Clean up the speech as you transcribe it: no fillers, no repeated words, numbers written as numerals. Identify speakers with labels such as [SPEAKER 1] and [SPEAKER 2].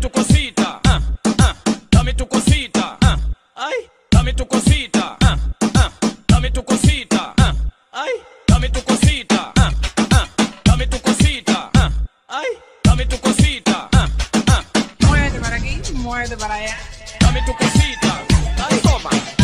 [SPEAKER 1] tu cosita, dame tu cosita, ay, dame tu cosita, dame tu cosita, ay, dame tu cosita, dame tu cosita, ay, dame tu cosita,
[SPEAKER 2] Muévete para aquí, muévete para allá.
[SPEAKER 1] dame tu cosita, ay, toma.